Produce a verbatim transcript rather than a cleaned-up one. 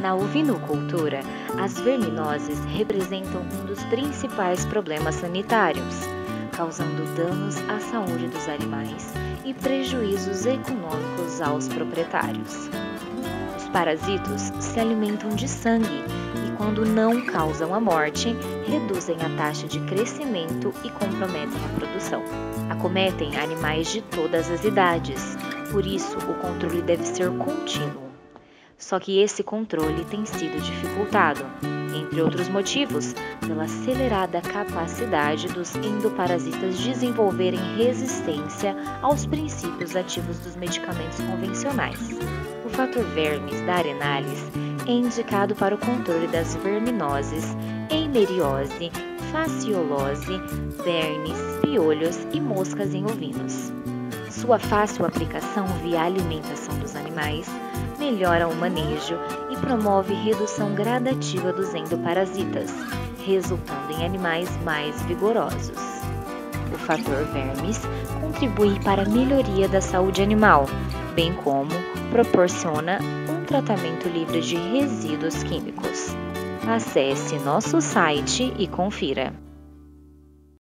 Na ovinocultura, as verminoses representam um dos principais problemas sanitários, causando danos à saúde dos animais e prejuízos econômicos aos proprietários. Os parasitos se alimentam de sangue e, quando não causam a morte, reduzem a taxa de crescimento e comprometem a produção. Acometem animais de todas as idades, por isso o controle deve ser contínuo. Só que esse controle tem sido dificultado, entre outros motivos, pela acelerada capacidade dos endoparasitas desenvolverem resistência aos princípios ativos dos medicamentos convencionais. O fator vermes da Arenales é indicado para o controle das verminoses, eimeriose, fasciolose, vermes, piolhos e moscas em ovinos. Sua fácil aplicação via alimentação dos animais melhora o manejo e promove redução gradativa dos endoparasitas, resultando em animais mais vigorosos. O fator vermes contribui para a melhoria da saúde animal, bem como proporciona um tratamento livre de resíduos químicos. Acesse nosso site e confira.